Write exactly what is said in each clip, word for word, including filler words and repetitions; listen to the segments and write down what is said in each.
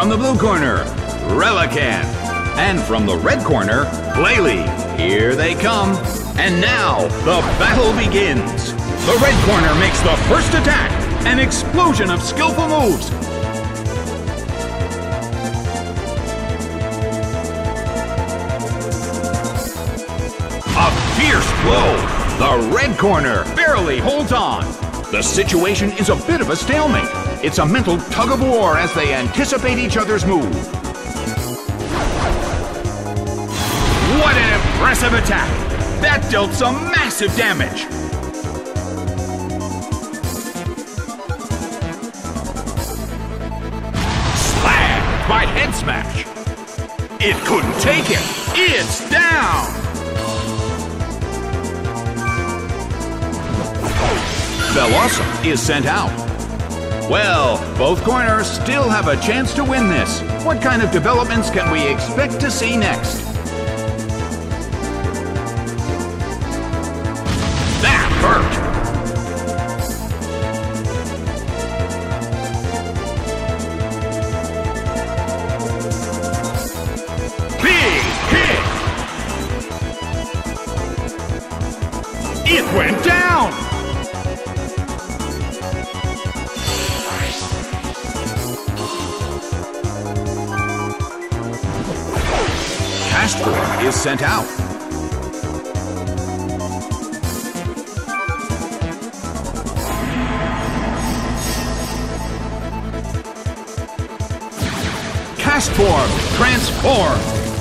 From the blue corner, Relican. And from the red corner, Glalie. Here they come. And now, the battle begins. The red corner makes the first attack. An explosion of skillful moves. A fierce blow. The red corner barely holds on. The situation is a bit of a stalemate. It's a mental tug-of-war as they anticipate each other's move. What an impressive attack! That dealt some massive damage. Slammed by head smash. It couldn't take him. It's down. Bellossom is sent out. Well, both corners still have a chance to win this. What kind of developments can we expect to see next? That hurt! Big hit! It went down! Castform is sent out. Castform transform.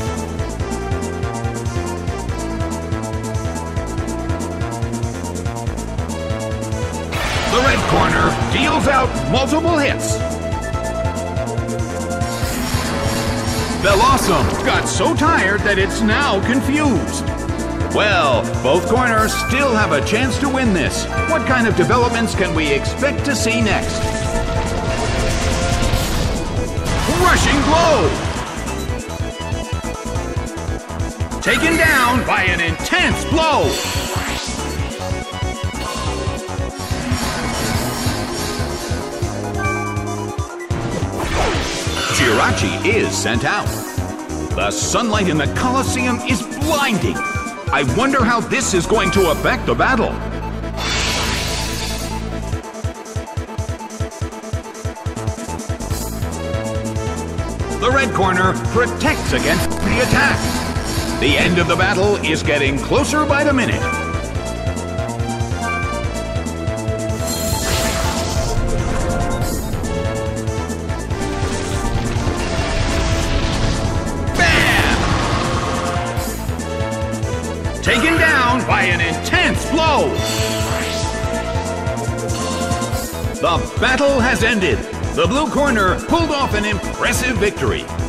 The red corner deals out multiple hits. Bellossom got so tired that it's now confused. Well, both corners still have a chance to win this. What kind of developments can we expect to see next? Rushing blow! Taken down by an intense blow! Jirachi is sent out. The sunlight in the Colosseum is blinding. I wonder how this is going to affect the battle. The red corner protects against the attack. The end of the battle is getting closer by the minute. Taken down by an intense blow. The battle has ended. The blue corner pulled off an impressive victory.